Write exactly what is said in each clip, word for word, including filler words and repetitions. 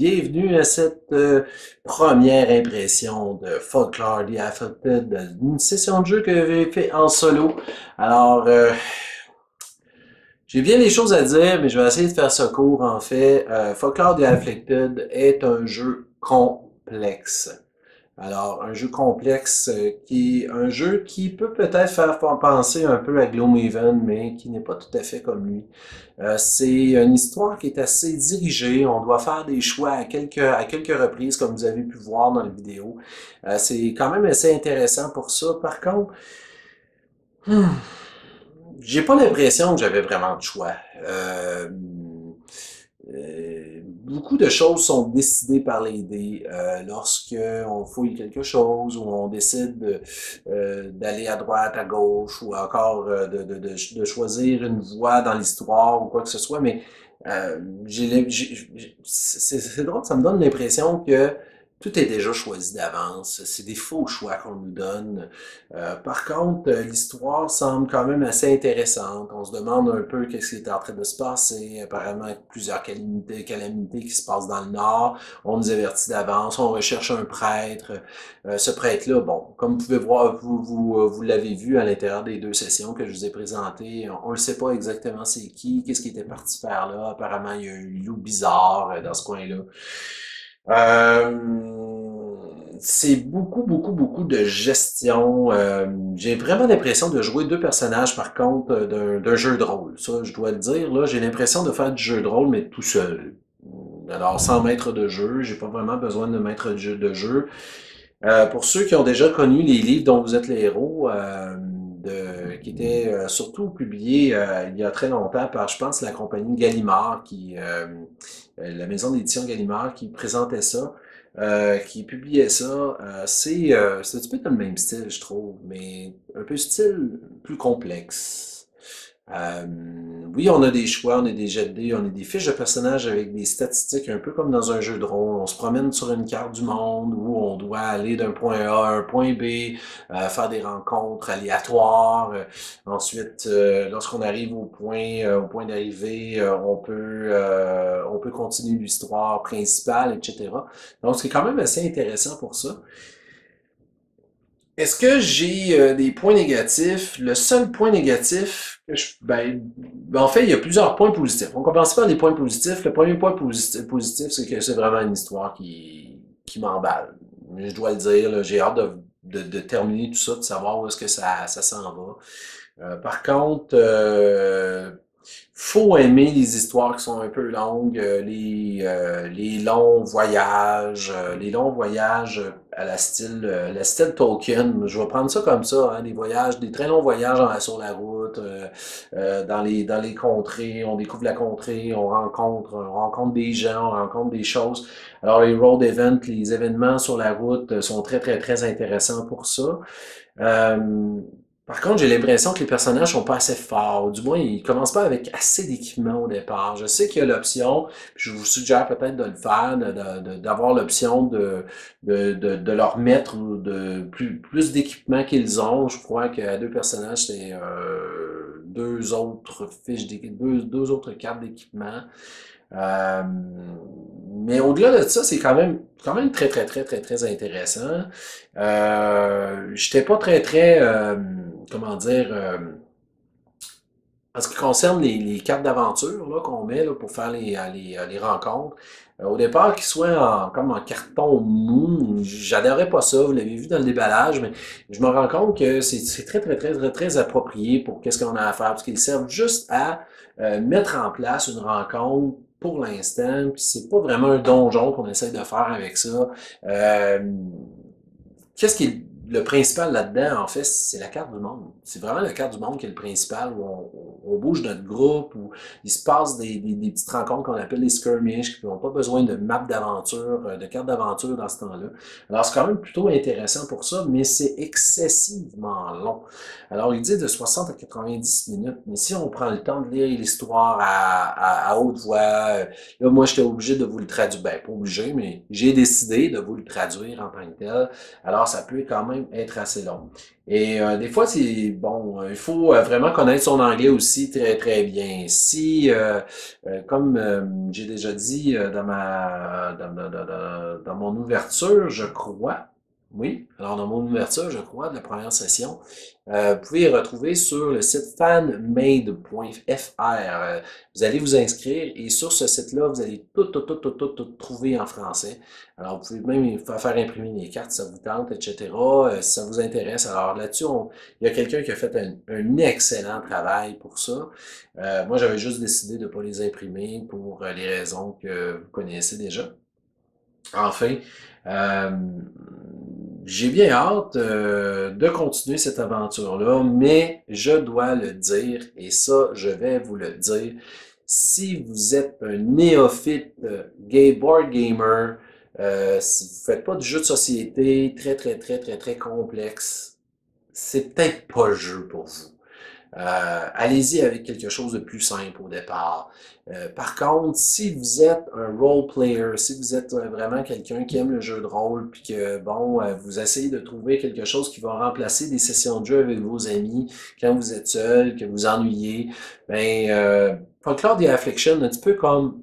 bienvenue à cette euh, première impression de Folklore The Afflicted, une session de jeu que j'ai fait en solo. Alors, euh, j'ai bien des choses à dire, mais je vais essayer de faire ça court en fait. Euh, Folklore The Afflicted est un jeu complexe. Alors, un jeu complexe euh, qui est un jeu qui peut peut-être faire penser un peu à Gloomhaven, mais qui n'est pas tout à fait comme lui. Euh, c'est une histoire qui est assez dirigée. On doit faire des choix à quelques, à quelques reprises, comme vous avez pu voir dans la vidéo. Euh, c'est quand même assez intéressant pour ça. Par contre, hmm, j'ai pas l'impression que j'avais vraiment de choix. Euh, euh, Beaucoup de choses sont décidées par les dés. Euh, lorsque on fouille quelque chose ou on décide de, euh, d'aller à droite, à gauche ou encore euh, de, de, de, de choisir une voie dans l'histoire ou quoi que ce soit. Mais euh, j'ai, j'ai- j'ai- c'est c'est drôle, ça me donne l'impression que tout est déjà choisi d'avance. C'est des faux choix qu'on nous donne. Euh, par contre, euh, l'histoire semble quand même assez intéressante. On se demande un peu qu'est-ce qui est en train de se passer. Apparemment, plusieurs calamités, calamités qui se passent dans le Nord. On nous avertit d'avance. On recherche un prêtre. Euh, ce prêtre-là, bon, comme vous pouvez voir, vous, vous, euh, vous l'avez vu à l'intérieur des deux sessions que je vous ai présentées, on ne sait pas exactement c'est qui, qu'est-ce qui était parti faire là. Apparemment, il y a un loup bizarre euh, dans ce coin-là. Euh, c'est beaucoup, beaucoup, beaucoup de gestion. Euh, j'ai vraiment l'impression de jouer deux personnages, par contre, euh, d'un d'un jeu de rôle. Ça, je dois le dire, là, j'ai l'impression de faire du jeu de rôle, mais tout seul. Alors, sans maître de jeu, j'ai pas vraiment besoin de maître de jeu. De jeu. Euh, pour ceux qui ont déjà connu les livres dont vous êtes les héros, euh, de, qui étaient euh, surtout publiés euh, il y a très longtemps par, je pense, la compagnie Gallimard, qui, euh, euh, la maison d'édition Gallimard, qui présentait ça, euh, qui publiait ça. Euh, c'est euh, c'est un petit peu dans le même style, je trouve, mais un peu style plus complexe. Euh, oui, on a des choix, on a des jets de dés, on a des fiches de personnages avec des statistiques, un peu comme dans un jeu de rôle. On se promène sur une carte du monde où on doit aller d'un point A à un point B, euh, faire des rencontres aléatoires. Euh, ensuite, euh, lorsqu'on arrive au point, euh, au point d'arrivée, euh, on peut, euh, on peut continuer l'histoire principale, et cetera. Donc, c'est quand même assez intéressant pour ça. Est-ce que j'ai euh, des points négatifs? Le seul point négatif, que je, ben, ben, en fait, il y a plusieurs points positifs. On commence par les points positifs. Le premier point positif, positif, c'est que c'est vraiment une histoire qui, qui m'emballe. Je dois le dire, là, j'ai hâte de, de, de terminer tout ça, de savoir où est-ce que ça, ça s'en va. Euh, par contre, euh, faut aimer les histoires qui sont un peu longues, euh, les, euh, les longs voyages, euh, les longs voyages à la style, euh, la style Tolkien. Je vais prendre ça comme ça, hein, des voyages, des très longs voyages en- sur la route, euh, euh, dans les dans les contrées. On découvre la contrée, on rencontre, on rencontre des gens, on rencontre des choses. Alors les road events, les événements sur la route euh, sont très très très intéressants pour ça. Euh, Par contre, j'ai l'impression que les personnages sont pas assez forts. Du moins, ils commencent pas avec assez d'équipement au départ. Je sais qu'il y a l'option, puis je vous suggère peut-être de le faire, de- de- de- d'avoir l'option de, de, de, de leur mettre de plus, plus d'équipement qu'ils ont. Je crois qu'à deux personnages, c'est euh, deux autres fiches d'équipement, deux, deux autres cartes d'équipement. Euh, mais au-delà de ça, c'est quand même, quand même très, très, très, très, très intéressant. Euh, j'étais pas très, très, euh, comment dire, euh, en ce qui concerne les, les cartes d'aventure là, qu'on met là, pour faire les, euh, les, euh, les rencontres. Euh, au départ, qu'ils soient en, comme en carton mou, j'adorais pas ça, vous l'avez vu dans le déballage, mais je me rends compte que c'est c'est très, très, très, très, très approprié pour qu'est-ce qu'on a à faire, parce qu'ils servent juste à euh, mettre en place une rencontre pour l'instant, puis c'est pas vraiment un donjon qu'on essaie de faire avec ça. Euh, Qu'est-ce qui est le principal là-dedans, en fait, c'est la carte du monde. C'est vraiment la carte du monde qui est le principal, où on, on bouge notre groupe, où il se passe des, des, des petites rencontres qu'on appelle les skirmishes, qui n'ont pas besoin de map d'aventure, euh, de carte d'aventure dans ce temps-là. Alors, c'est quand même plutôt intéressant pour ça, mais c'est excessivement long. Alors, il dit de soixante à quatre-vingt-dix minutes, mais si on prend le temps de lire l'histoire à, à, à haute voix, euh, là, moi, j'étais obligé de vous le traduire. Ben, pas obligé, mais j'ai décidé de vous le traduire en tant que tel. Alors, ça peut quand même être assez long. Et euh, des fois, c'est bon, euh, il faut euh, vraiment connaître son anglais aussi très très bien. Si, euh, euh, comme euh, j'ai déjà dit euh, dans ma dans, dans, dans, dans- dans mon ouverture, je crois, oui, alors dans mon ouverture, je crois, de la première session, euh, vous pouvez retrouver sur le site fanmade point f r. Euh, vous allez vous inscrire et sur ce site-là, vous allez tout, tout, tout, tout, tout, tout trouver en français. Alors, vous pouvez même faire faire imprimer les cartes si ça vous tente, et cetera, euh, si ça vous intéresse. Alors là-dessus, on- il y a quelqu'un qui a fait un, un excellent travail pour ça. Euh, moi, j'avais juste décidé de ne pas les imprimer pour euh, les raisons que vous connaissez déjà. Enfin, euh, j'ai bien hâte euh, de continuer cette aventure-là, mais je dois le dire, et ça, je vais vous le dire, si vous êtes un néophyte euh, gay board gamer, euh, si vous faites pas du jeu de société très, très, très, très, très complexe, c'est peut-être pas le jeu pour vous. Euh, allez-y avec quelque chose de plus simple au départ. Euh, par contre, si vous êtes un role player, si vous êtes euh, vraiment quelqu'un qui aime le jeu de rôle, puis que bon, euh, vous essayez de trouver quelque chose qui va remplacer des sessions de jeu avec vos amis quand vous êtes seul, que vous ennuyez, ben euh, Folklore The Affliction, un petit peu comme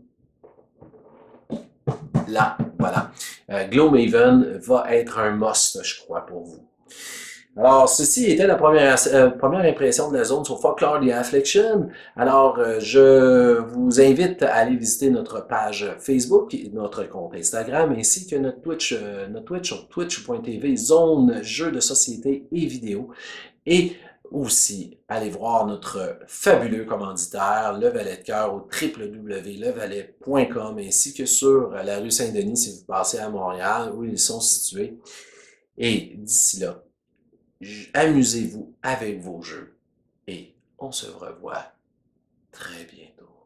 là, voilà. Euh, Gloomhaven va être un must, je crois, pour vous. Alors, ceci était la première, euh, première impression de la zone sur Folklore The Affliction. Alors, euh, je vous invite à aller visiter notre page Facebook, notre compte Instagram, ainsi que notre Twitch, euh, notre Twitch sur twitch point t v, zone jeux de société et vidéo. Et aussi, allez voir notre fabuleux commanditaire, Le Valet de Cœur, au w w w point le valet point com, ainsi que sur la rue Saint-Denis si vous passez à Montréal, où ils sont situés. Et d'ici là, amusez-vous avec vos jeux et on se revoit très bientôt.